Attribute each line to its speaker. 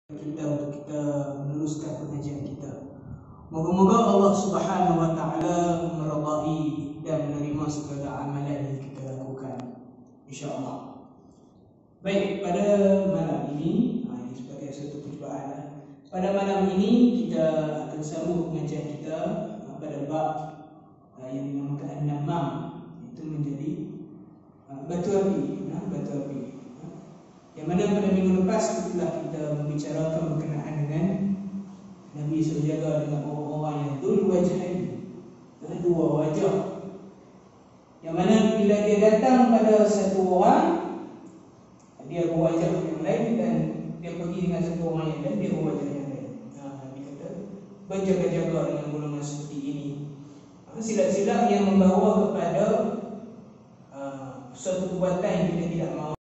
Speaker 1: kita untuk kita meneruskan pengajian kita. Moga-moga Allah Subhanahu wa taala meridai dan menerima segala amalan yang kita lakukan, insya-Allah. Baik, pada malam ini, ini sebagai satu percubaan. Pada malam ini kita akan sambung pengajian kita pada bab yang dinamakan An-Namam, itu menjadi batu api, batu api. Yang mana pada minggu lepas telah kita membicarakan berkenaan dengan Nabi berjaga dengan orang-orang yang dul wajhain, dua wajah. Yang mana bila dia datang pada satu orang, dia berwajah yang lain, dan dia pergi dengan satu orang yang lain, dia berwajah yang lain. Dia kata berjaga-jaga dengan golongan seperti ini. Silap-silap yang membawa kepada suatu perbuatan yang kita tidak mahu.